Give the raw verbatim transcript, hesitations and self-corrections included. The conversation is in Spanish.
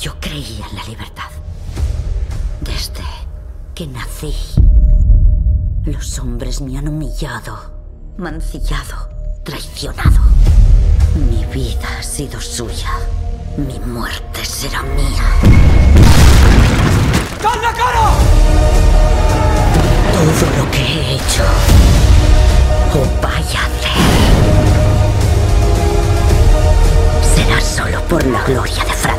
Yo creía en la libertad. Desde que nací, los hombres me han humillado, mancillado, traicionado. Mi vida ha sido suya. Mi muerte será mía. ¡Dad la cara! Todo lo que he hecho o vaya a hacer será solo por la gloria de Frank.